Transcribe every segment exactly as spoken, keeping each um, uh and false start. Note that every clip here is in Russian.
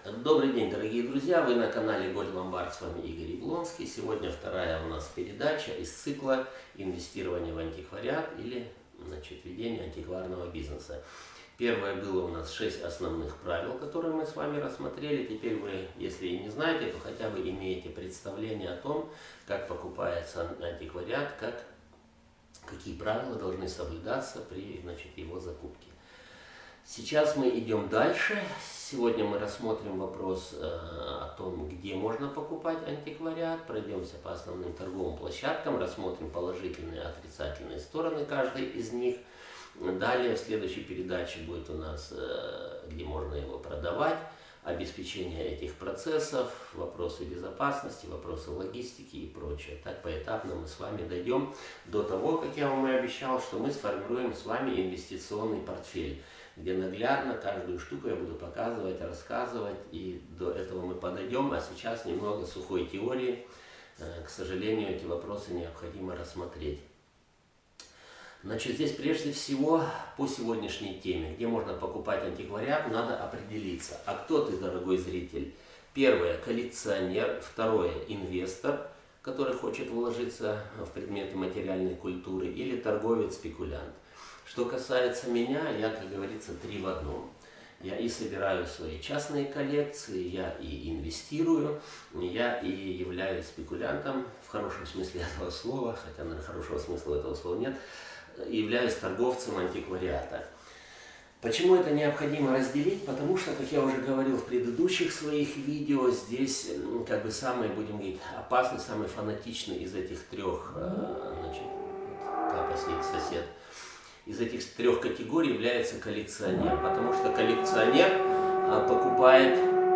Добрый день, дорогие друзья! Вы на канале Gold Lombard, с вами Игорь Яблонский. Сегодня вторая у нас передача из цикла «Инвестирование в антиквариат» или значит, ведение антикварного бизнеса. Первое было у нас шесть основных правил, которые мы с вами рассмотрели. Теперь вы, если и не знаете, то хотя бы имеете представление о том, как покупается антиквариат, как, какие правила должны соблюдаться при значит, его закупке. Сейчас мы идем дальше. Сегодня мы рассмотрим вопрос э, о том, где можно покупать антиквариат. Пройдемся по основным торговым площадкам, рассмотрим положительные и отрицательные стороны каждой из них. Далее в следующей передаче будет у нас, э, где можно его продавать, обеспечение этих процессов, вопросы безопасности, вопросы логистики и прочее. Так поэтапно мы с вами дойдем до того, как я вам и обещал, что мы сформируем с вами инвестиционный портфель, где наглядно каждую штуку я буду показывать, рассказывать, и до этого мы подойдем. А сейчас немного сухой теории. К сожалению, эти вопросы необходимо рассмотреть. Значит, здесь прежде всего по сегодняшней теме, где можно покупать антиквариат, надо определиться. А кто ты, дорогой зритель? Первое – коллекционер. Второе – инвестор, который хочет вложиться в предметы материальной культуры, или торговец-спекулянт. Что касается меня, я, как говорится, три в одном. Я и собираю свои частные коллекции, я и инвестирую, я и являюсь спекулянтом, в хорошем смысле этого слова, хотя, наверное, хорошего смысла этого слова нет, являюсь торговцем антиквариата. Почему это необходимо разделить? Потому что, как я уже говорил в предыдущих своих видео, здесь как бы самый, будем говорить, опасный, самый фанатичный из этих трех, значит, папа сидит, сосед, из этих трех категорий является коллекционер, потому что коллекционер а, покупает,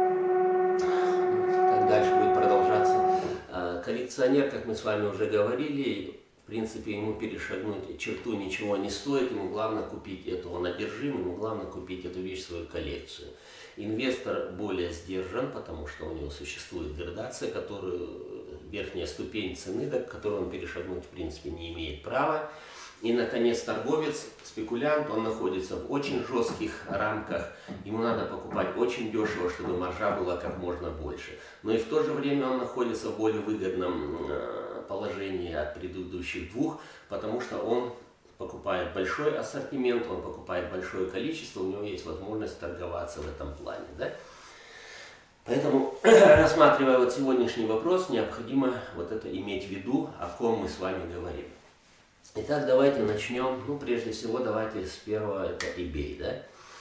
как дальше будет продолжаться, а, коллекционер, как мы с вами уже говорили, в принципе, ему перешагнуть черту ничего не стоит, ему главное купить эту, он одержим, ему главное купить эту вещь в свою коллекцию. Инвестор более сдержан, потому что у него существует градация, которую, верхняя ступень цены, до которой он перешагнуть в принципе не имеет права. И, наконец, торговец, спекулянт, он находится в очень жестких рамках. Ему надо покупать очень дешево, чтобы маржа была как можно больше. Но и в то же время он находится в более выгодном положении от предыдущих двух, потому что он покупает большой ассортимент, он покупает большое количество, у него есть возможность торговаться в этом плане. Да? Поэтому, рассматривая вот сегодняшний вопрос, необходимо вот это иметь в виду, о ком мы с вами говорим. Итак, давайте начнем. Ну, прежде всего, давайте с первого, это eBay, да?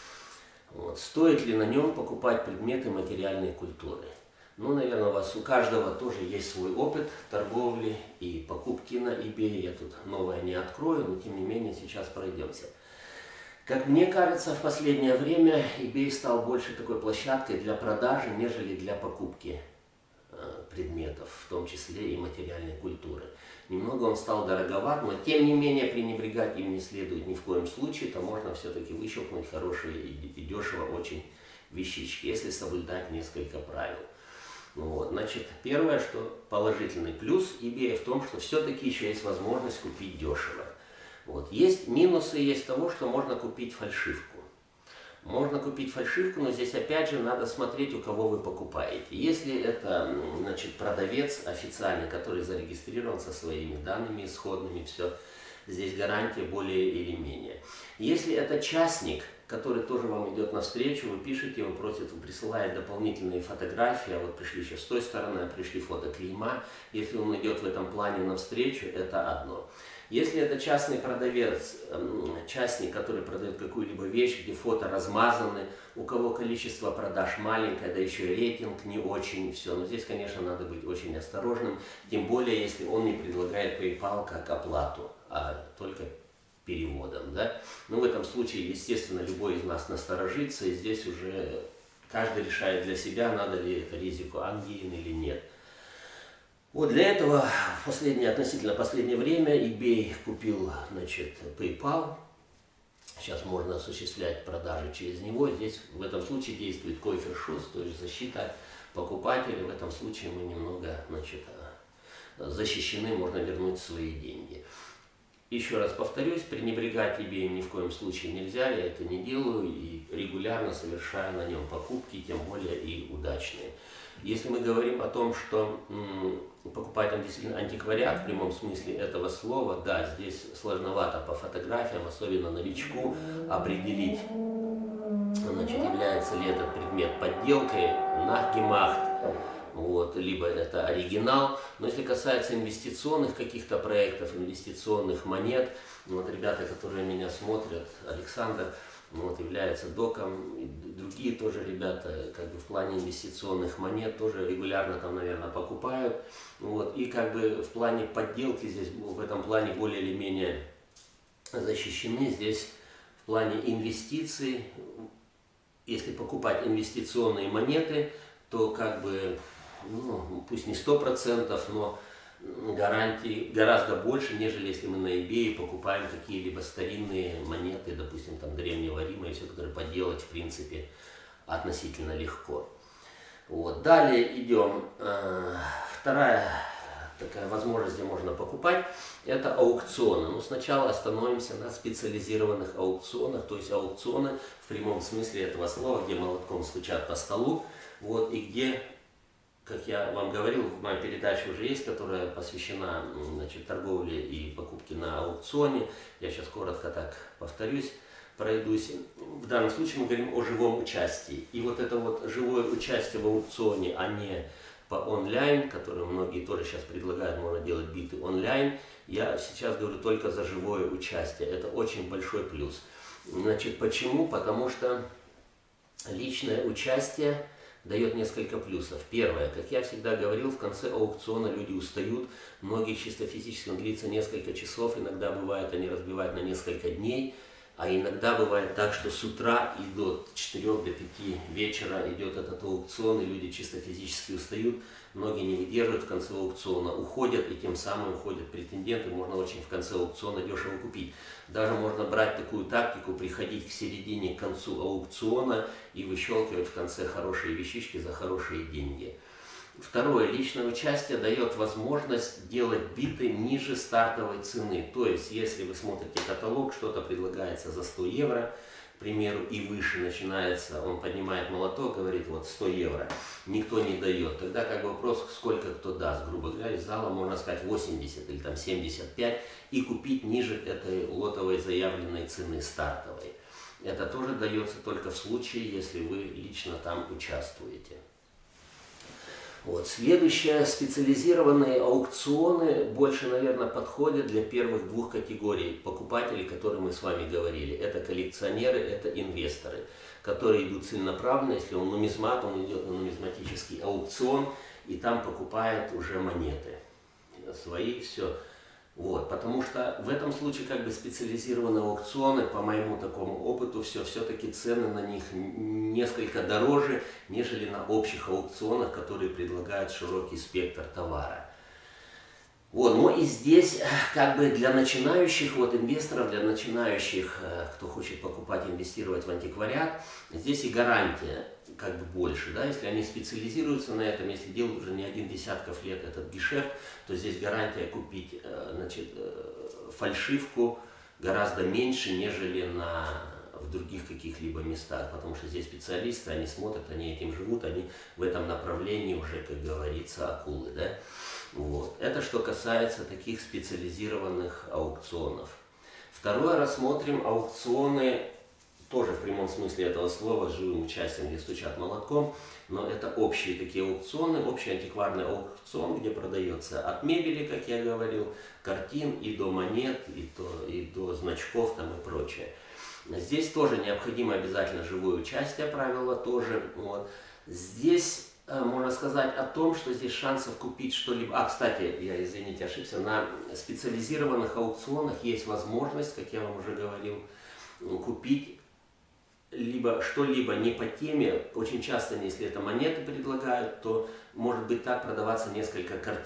Вот. Стоит ли на нем покупать предметы материальной культуры? Ну, наверное, у вас у каждого тоже есть свой опыт торговли и покупки на eBay. Я тут новое не открою, но тем не менее сейчас пройдемся. Как мне кажется, в последнее время eBay стал больше такой площадкой для продажи, нежели для покупки предметов, в том числе и материальной культуры. Немного он стал дороговат, но тем не менее пренебрегать им не следует ни в коем случае, то можно все-таки выщелкнуть хорошие и дешево очень вещички, если соблюдать несколько правил. Вот. Значит, первое, что положительный плюс eBay в том, что все-таки еще есть возможность купить дешево. Вот. Есть минусы, есть того, что можно купить фальшивку. Можно купить фальшивку, но здесь опять же надо смотреть, у кого вы покупаете. Если это, значит, продавец официальный, который зарегистрирован со своими данными исходными, все, здесь гарантия более или менее. Если это частник, который тоже вам идет навстречу, вы пишете, он просит, присылает дополнительные фотографии, а вот пришли еще с той стороны, а пришли фото клейма. Если он идет в этом плане навстречу, это одно. Если это частный продавец, частник, который продает какую-либо вещь, где фото размазаны, у кого количество продаж маленькое, да еще и рейтинг не очень, все. Но здесь, конечно, надо быть очень осторожным, тем более, если он не предлагает PayPal как оплату, а только переводом. Да? Ну, в этом случае, естественно, любой из нас насторожится, и здесь уже каждый решает для себя, надо ли это ризику ангиен или нет. Вот для этого в последнее, относительно последнее время eBay купил, значит, PayPal. Сейчас можно осуществлять продажи через него. Здесь в этом случае действует коэффициент, то есть защита покупателя. В этом случае мы немного, значит, защищены, можно вернуть свои деньги. еще раз повторюсь, пренебрегать eBay ни в коем случае нельзя, я это не делаю и регулярно совершаю на нем покупки, тем более и удачные. Если мы говорим о том, что м, покупать там действительно антиквариат в прямом смысле этого слова, да, здесь сложновато по фотографиям, особенно новичку, определить, значит, является ли этот предмет подделкой, нахгемахт, вот, либо это оригинал. Но если касается инвестиционных каких-то проектов, инвестиционных монет, вот ребята, которые меня смотрят, Александр, вот, является доком, и другие тоже ребята, как бы в плане инвестиционных монет тоже регулярно там, наверное, покупают. Вот, и как бы в плане подделки здесь, в этом плане более или менее защищены. Здесь в плане инвестиций, если покупать инвестиционные монеты, то как бы, ну, пусть не сто процентов, но гарантии гораздо больше, нежели если мы на eBay покупаем какие-либо старинные монеты, допустим, там Древнего Рима, и все, которые поделать, в принципе, относительно легко. Вот. Далее идем. Вторая такая возможность, где можно покупать, это аукционы. Но сначала остановимся на специализированных аукционах, то есть аукционы в прямом смысле этого слова, где молотком стучат по столу, вот, и где, как я вам говорил, в моей передаче уже есть, которая посвящена, значит, торговле и покупке на аукционе. Я сейчас коротко так повторюсь, пройдусь. В данном случае мы говорим о живом участии. И вот это вот живое участие в аукционе, а не по онлайн, которые многие тоже сейчас предлагают, можно делать биты онлайн. Я сейчас говорю только за живое участие. Это очень большой плюс. Значит, почему? Потому что личное участие дает несколько плюсов. Первое, как я всегда говорил, в конце аукциона люди устают. Многие чисто физически, он длится несколько часов, иногда бывает, они разбивают на несколько дней. А иногда бывает так, что с утра и до четырёх, до пяти вечера идет этот аукцион, и люди чисто физически устают. Многие не выдерживают в конце аукциона, уходят, и тем самым уходят претенденты. Можно очень в конце аукциона дешево купить. Даже можно брать такую тактику, приходить к середине, к концу аукциона и выщелкивать в конце хорошие вещички за хорошие деньги. Второе, личное участие дает возможность делать биты ниже стартовой цены. То есть, если вы смотрите каталог, что-то предлагается за сто евро, к примеру, и выше начинается, он поднимает молоток, говорит, вот сто евро, никто не дает. Тогда как бы вопрос, сколько кто даст, грубо говоря, из зала можно сказать восемьдесят или там семьдесят пять и купить ниже этой лотовой заявленной цены стартовой. Это тоже дается только в случае, если вы лично там участвуете. Вот. Следующее, специализированные аукционы больше, наверное, подходят для первых двух категорий покупателей, о которых мы с вами говорили. Это коллекционеры, это инвесторы, которые идут целенаправленно. Если он нумизмат, он идет на нумизматический аукцион и там покупает уже монеты свои, все. Вот, потому что в этом случае как бы специализированные аукционы, по моему такому опыту, все, все-таки цены на них несколько дороже, нежели на общих аукционах, которые предлагают широкий спектр товара. Вот, но и здесь как бы для начинающих вот инвесторов, для начинающих, кто хочет покупать, инвестировать в антиквариат, здесь и гарантия как бы больше, да, если они специализируются на этом, если делают уже не один десятков лет этот гешефт, то здесь гарантия купить, значит, фальшивку гораздо меньше, нежели на, в других каких-либо местах, потому что здесь специалисты, они смотрят, они этим живут, они в этом направлении уже, как говорится, акулы, да. Вот. Это что касается таких специализированных аукционов. Второе, рассмотрим аукционы, тоже в прямом смысле этого слова, с живым участием, где стучат молотком, но это общие такие аукционы, общий антикварный аукцион, где продается от мебели, как я говорил, картин и до монет, и до, и до значков там и прочее. Здесь тоже необходимо обязательно живое участие, правило тоже. Вот. Здесь можно сказать о том, что здесь шансов купить что-либо... А, кстати, я, извините, ошибся, на специализированных аукционах есть возможность, как я вам уже говорил, купить либо что-либо не по теме. Очень часто, если это монеты предлагают, то может быть так продаваться несколько картин.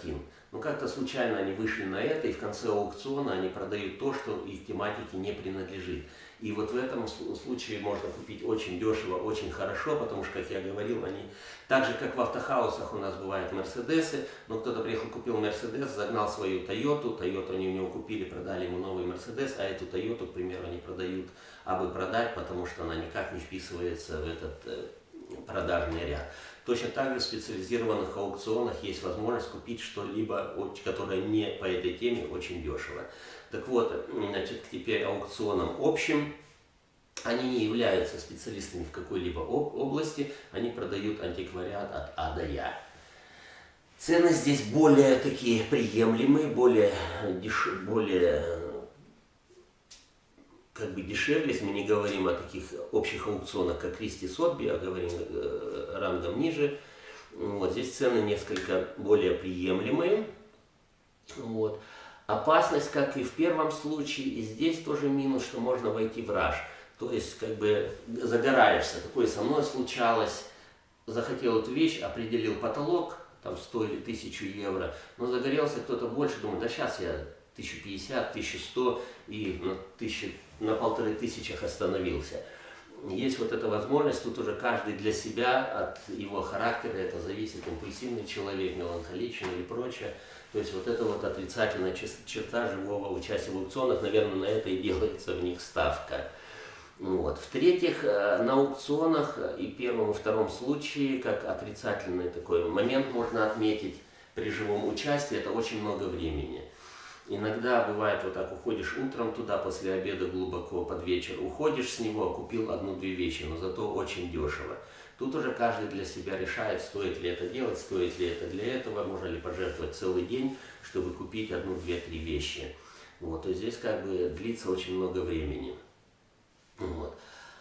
Но как-то случайно они вышли на это, и в конце аукциона они продают то, что их тематике не принадлежит. И вот в этом случае можно купить очень дешево, очень хорошо, потому что, как я говорил, они так же, как в автохаусах у нас бывают Мерседесы, но кто-то приехал, купил Мерседес, загнал свою Тойоту, Тойоту они у него купили, продали ему новый Мерседес, а эту Тойоту, к примеру, они продают, абы продать, потому что она никак не вписывается в этот э, продажный ряд. Точно так же в специализированных аукционах есть возможность купить что-либо, которое не по этой теме, очень дешево. Так вот, значит, теперь аукционам общим, они не являются специалистами в какой-либо области, они продают антиквариат от А до Я. Цены здесь более такие приемлемые, более, деш... более как бы дешевле, если мы не говорим о таких общих аукционах, как Кристи Сотби, а говорим э, рангом ниже. Вот, здесь цены несколько более приемлемые. Вот. Опасность, как и в первом случае, и здесь тоже минус, что можно войти в раж. То есть, как бы загораешься. Такое со мной случалось. Захотел эту вещь, определил потолок, там сто или тысячу евро, но загорелся кто-то больше, думаю, да сейчас я тысячу пятьдесят, тысячу сто и на, тысячи, на полторы тысячах остановился. Есть вот эта возможность, тут уже каждый для себя, от его характера, это зависит, импульсивный человек, меланхоличный или прочее. То есть вот это вот отрицательная черта живого участия в аукционах, наверное, на это и делается в них ставка. Вот. В-третьих, на аукционах и первом и втором случае, как отрицательный такой момент можно отметить при живом участии, это очень много времени. Иногда бывает вот так, уходишь утром туда, после обеда глубоко под вечер, уходишь с него, купил одну-две вещи, но зато очень дешево. Тут уже каждый для себя решает, стоит ли это делать, стоит ли это для этого, можно ли пожертвовать целый день, чтобы купить одну, две, три вещи. Вот, то есть здесь как бы длится очень много времени. Вот.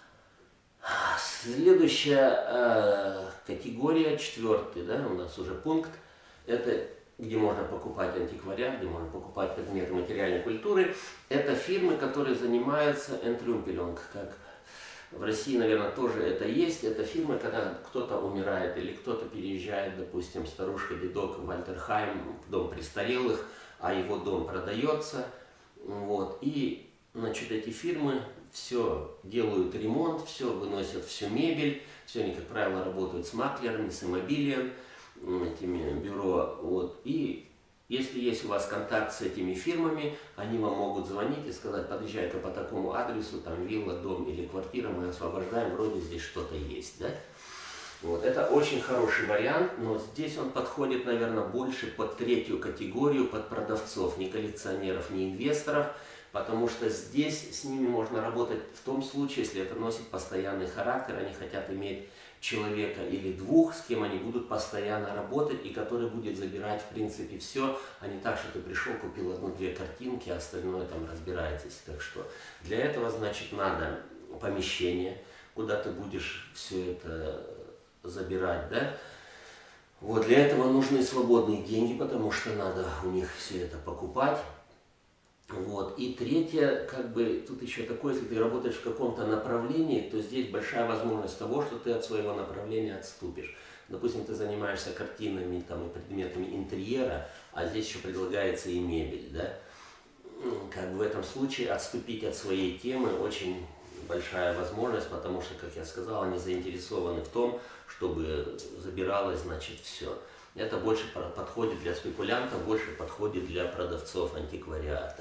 Следующая э, категория, четвертый, да, у нас уже пункт, это где можно покупать антиквариат, где можно покупать предметы материальной культуры. Это фирмы, которые занимаются энтрюмпелинг, как в России, наверное, тоже это есть. Это фирмы, когда кто-то умирает или кто-то переезжает, допустим, старушка, дедок в Альтерхайм, в дом престарелых, а его дом продается. Вот, и, значит, эти фирмы все делают ремонт, все выносят всю мебель, все они, как правило, работают с маклерами, с иммобилием, этими бюро. Вот. И если есть у вас контакт с этими фирмами, они вам могут звонить и сказать, подъезжай-ка по такому адресу, там вилла, дом или квартира, мы освобождаем, вроде здесь что-то есть. Да? Вот. Это очень хороший вариант, но здесь он подходит, наверное, больше под третью категорию, под продавцов, не коллекционеров, не инвесторов, потому что здесь с ними можно работать в том случае, если это носит постоянный характер, они хотят иметь человека или двух, с кем они будут постоянно работать и который будет забирать в принципе все, а не так, что ты пришел, купил одну-две картинки, а остальное там разбираетесь. Так что для этого, значит, надо помещение, куда ты будешь все это забирать, да? Вот, для этого нужны свободные деньги, потому что надо у них все это покупать. Вот. И третье, как бы, тут еще такое, если ты работаешь в каком-то направлении, то здесь большая возможность того, что ты от своего направления отступишь. Допустим, ты занимаешься картинами там, и предметами интерьера, а здесь еще предлагается и мебель, да? Как бы в этом случае отступить от своей темы очень большая возможность, потому что, как я сказал, они заинтересованы в том, чтобы забиралось, значит, все. Это больше подходит для спекулянтов, больше подходит для продавцов антиквариата.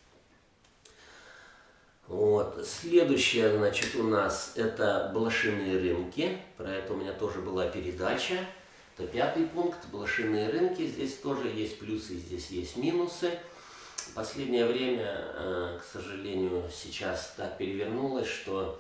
Вот. Следующее, значит, у нас это блошиные рынки. Про это у меня тоже была передача. Это пятый пункт. Блошиные рынки. Здесь тоже есть плюсы, здесь есть минусы. В последнее время, к сожалению, сейчас так перевернулось, что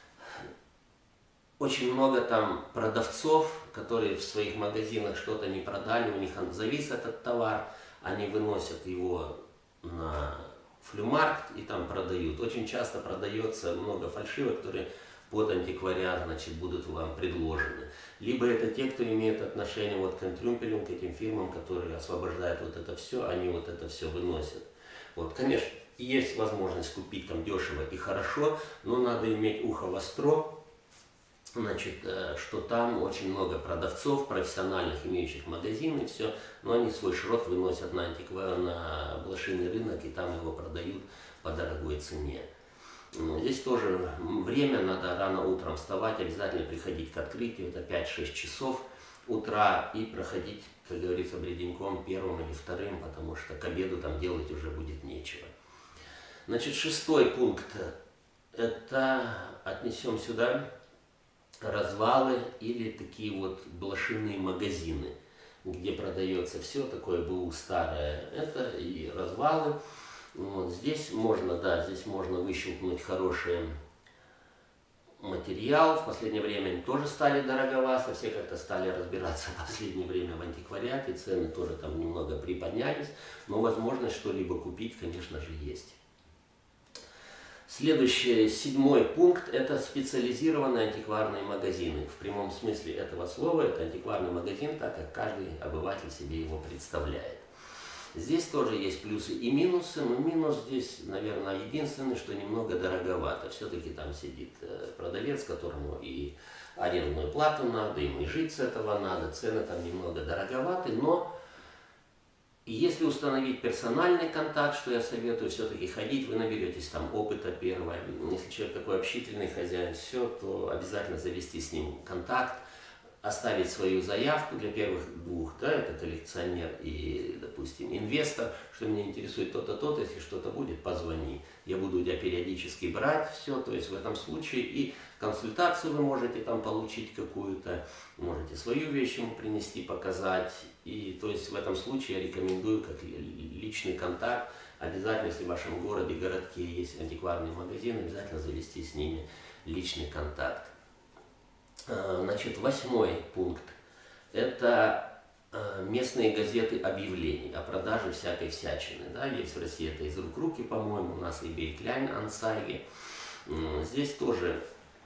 очень много там продавцов, которые в своих магазинах что-то не продали, у них завис этот товар, они выносят его на флюмаркт и там продают. Очень часто продается много фальшивок, которые под антиквариат, значит, будут вам предложены. Либо это те, кто имеет отношение вот к энтрюмпелям, к этим фирмам, которые освобождают вот это все, они вот это все выносят. Вот, конечно, есть возможность купить там дешево и хорошо, но надо иметь ухо востро, значит, что там очень много продавцов, профессиональных, имеющих магазины, и все, но они свой шрот выносят на, антиква... на блошиный рынок, и там его продают по дорогой цене. Здесь тоже время, надо рано утром вставать, обязательно приходить к открытию, это пять-шесть часов утра, и проходить, как говорится, бреденьком первым или вторым, потому что к обеду там делать уже будет нечего. Значит, шестой пункт, это отнесем сюда развалы или такие вот блошиные магазины, где продается все такое БУ старое, это и развалы. Вот здесь можно, да, здесь можно выщелкнуть хороший материал. В последнее время они тоже стали дороговато, все как-то стали разбираться в последнее время в антиквариате, цены тоже там немного приподнялись, но возможность что-либо купить, конечно же, есть. Следующий, седьмой пункт, это специализированные антикварные магазины. В прямом смысле этого слова это антикварный магазин, так как каждый обыватель себе его представляет. Здесь тоже есть плюсы и минусы, но минус здесь, наверное, единственный, что немного дороговато. Все-таки там сидит продавец, которому и арендную плату надо, ему и жить с этого надо, цены там немного дороговаты, но если установить персональный контакт, что я советую, все-таки ходить, вы наберетесь там опыта первое. Если человек такой общительный хозяин, все, то обязательно завести с ним контакт, оставить свою заявку для первых двух, да, это коллекционер и, допустим, инвестор, что меня интересует то-то, то-то, если что-то будет, позвони. Я буду у тебя периодически брать все, то есть в этом случае и консультацию вы можете там получить какую-то, можете свою вещь ему принести, показать, и то есть в этом случае я рекомендую как личный контакт, обязательно, если в вашем городе, городке есть антикварные магазины, обязательно завести с ними личный контакт. Значит, восьмой пункт – это местные газеты объявлений о продаже всякой всячины. Да? Есть в России это из рук в руки, по-моему, у нас eBay Kleinanzeigen. Здесь тоже,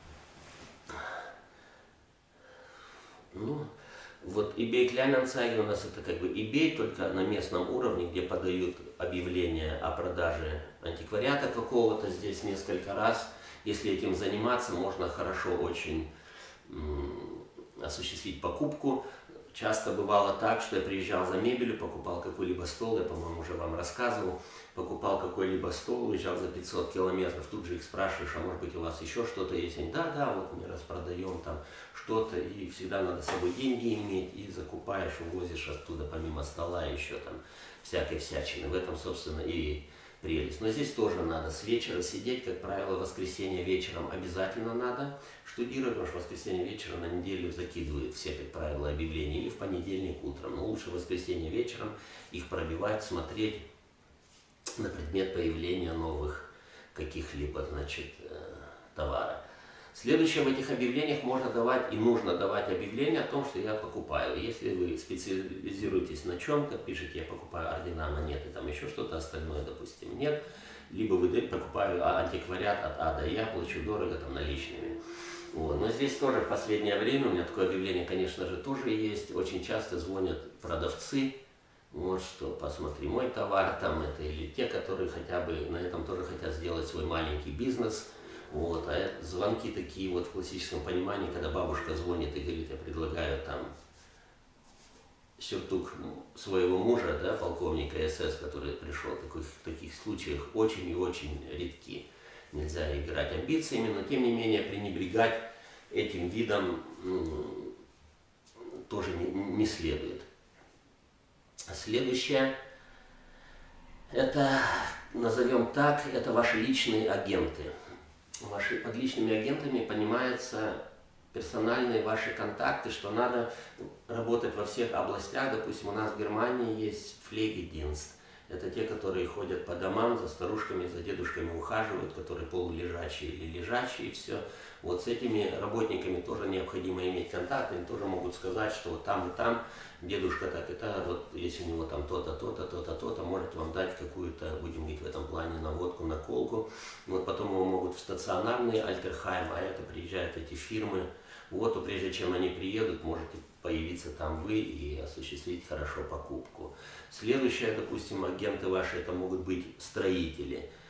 ну, вот eBay Kleinanzeigen у нас это как бы eBay, только на местном уровне, где подают объявления о продаже антиквариата какого-то. Здесь несколько раз, если этим заниматься, можно хорошо очень осуществить покупку. Часто бывало так, что я приезжал за мебелью, покупал какой-либо стол, я, по-моему, уже вам рассказывал, покупал какой-либо стол, уезжал за пятьсот километров, тут же их спрашиваешь, а может быть у вас еще что-то есть? Они, да, да, вот мы распродаем там что-то, и всегда надо с собой деньги иметь, и закупаешь, увозишь оттуда помимо стола еще там всякой всячины. В этом, собственно, и прелесть. Но здесь тоже надо с вечера сидеть, как правило, в воскресенье вечером обязательно надо штудировать, потому что в воскресенье вечером на неделю закидывают все, как правило, объявления, или в понедельник утром. Но лучше в воскресенье вечером их пробивать, смотреть на предмет появления новых каких-либо, значит, товаров. Следующее, в этих объявлениях можно давать и нужно давать объявление о том, что я покупаю. Если вы специализируетесь на чем-то, пишите, я покупаю ордена, монеты, там еще что-то остальное, допустим, нет. Либо вы покупаю антиквариат от А до Я, плачу дорого, там, наличными. Вот. Но здесь тоже в последнее время, у меня такое объявление, конечно же, тоже есть. Очень часто звонят продавцы, вот что, посмотри, мой товар там это, или те, которые хотя бы на этом тоже хотят сделать свой маленький бизнес. Вот, а это звонки такие вот в классическом понимании, когда бабушка звонит и говорит, я предлагаю там сюртук своего мужа, да, полковника СС, который пришел, таких, в таких случаях очень и очень редки. Нельзя играть амбициями, но тем не менее пренебрегать этим видом ну, тоже не, не следует. Следующее, это, назовем так, это ваши личные агенты. Ваши, под личными агентами понимаются персональные ваши контакты, что надо работать во всех областях. Допустим, у нас в Германии есть Pflegedienst. Это те, которые ходят по домам, за старушками, за дедушками ухаживают, которые полулежачие или лежачие, и все. Вот с этими работниками тоже необходимо иметь контакт, они тоже могут сказать, что вот там и там дедушка так и так, вот если у него там то-то, то-то, то-то, то-то, может вам дать какую-то, будем говорить в этом плане, наводку, наколку. Вот потом его могут в стационарный Альтерхайм, а это приезжают эти фирмы. Вот, и прежде чем они приедут, можете появиться там вы и осуществить хорошо покупку. Следующее, допустим, агенты ваши, это могут быть строители.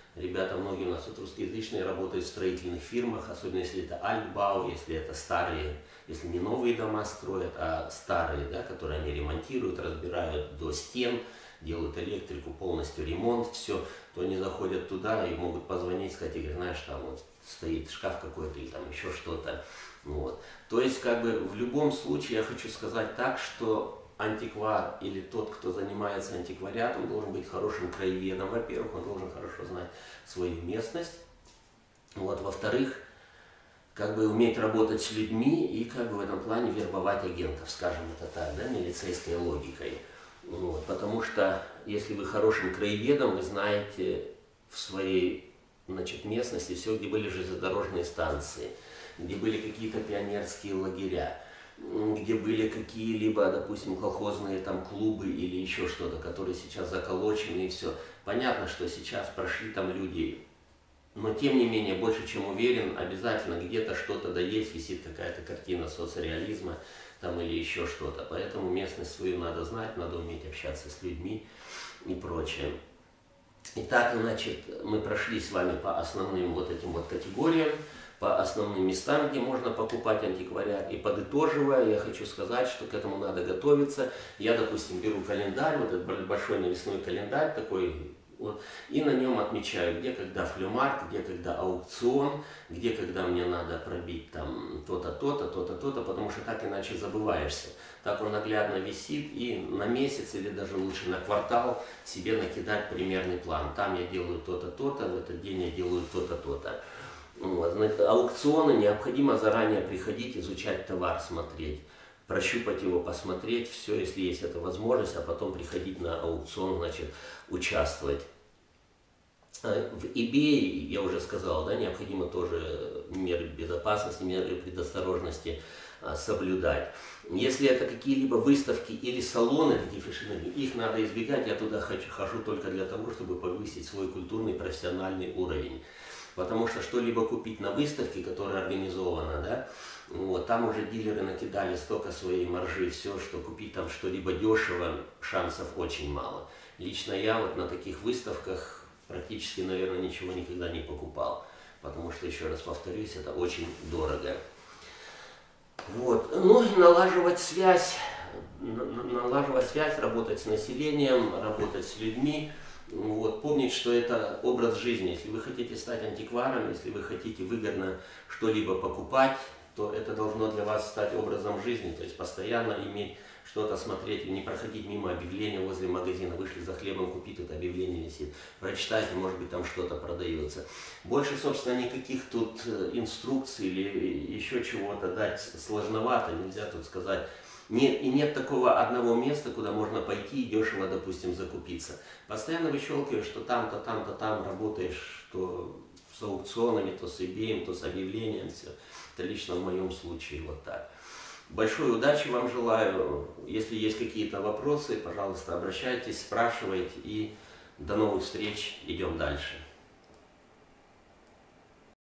Ребята, многие у нас вот русскоязычные работают в строительных фирмах, особенно если это Альтбау, если это старые, если не новые дома строят, а старые, да, которые они ремонтируют, разбирают до стен, делают электрику, полностью ремонт, все, то они заходят туда и могут позвонить, сказать, и говорят, знаешь, там вот стоит шкаф какой-то или там еще что-то. Вот. То есть, как бы в любом случае я хочу сказать так, что антиквар или тот, кто занимается антиквариатом, должен быть хорошим краеведом. Во-первых, он должен хорошо знать свою местность. Вот. Во-вторых, как бы уметь работать с людьми и как бы в этом плане вербовать агентов, скажем это так, да, милицейской логикой. Вот. Потому что если вы хорошим краеведом, вы знаете в своей, значит, местности все, где были железнодорожные станции, где были какие-то пионерские лагеря, где были какие-либо, допустим, колхозные там клубы или еще что-то, которые сейчас заколочены и все. Понятно, что сейчас прошли там люди, но тем не менее, больше чем уверен, обязательно где-то что-то да есть, висит какая-то картина соцреализма там или еще что-то. Поэтому местность свою надо знать, надо уметь общаться с людьми и прочее. Итак, значит, мы прошли с вами по основным вот этим вот категориям, по основным местам, где можно покупать антиквариат. И подытоживая, я хочу сказать, что к этому надо готовиться. Я, допустим, беру календарь, вот этот большой навесной календарь такой, вот, и на нем отмечаю, где когда флюмарк, где когда аукцион, где когда мне надо пробить там то-то, то-то, то-то, то-то, потому что так иначе забываешься. Так он наглядно висит, и на месяц или даже лучше на квартал себе накидать примерный план. Там я делаю то-то, то-то, в этот день я делаю то-то, то-то. Вот, аукционы необходимо заранее приходить, изучать товар, смотреть, прощупать его, посмотреть, все, если есть эта возможность, а потом приходить на аукцион, значит, участвовать. В eBay, я уже сказал, да, необходимо тоже меры безопасности, меры предосторожности соблюдать. Если это какие-либо выставки или салоны, такие фешенебельные, их надо избегать, я туда хочу, хожу только для того, чтобы повысить свой культурный профессиональный уровень. Потому что что-либо купить на выставке, которая организована, да, вот, там уже дилеры накидали столько своей маржи, все, что купить там что-либо дешево, шансов очень мало. Лично я вот на таких выставках практически, наверное, ничего никогда не покупал, потому что, еще раз повторюсь, это очень дорого. Вот. Ну и налаживать связь, налаживать связь, работать с населением, работать с людьми. Вот, помнить, что это образ жизни. Если вы хотите стать антикваром, если вы хотите выгодно что-либо покупать, то это должно для вас стать образом жизни. То есть постоянно иметь что-то смотреть, не проходить мимо объявления возле магазина. Вышли за хлебом купить, тут объявление висит. Прочитайте, может быть, там что-то продается. Больше, собственно, никаких тут инструкций или еще чего-то дать сложновато. Нельзя тут сказать. Нет, и нет такого одного места, куда можно пойти и дешево, допустим, закупиться. Постоянно выщелкиваешь, что там-то, там-то, там работаешь, то с аукционами, то с eBay, то с объявлением, все. Это лично в моем случае вот так. Большой удачи вам желаю. Если есть какие-то вопросы, пожалуйста, обращайтесь, спрашивайте. И до новых встреч. Идем дальше.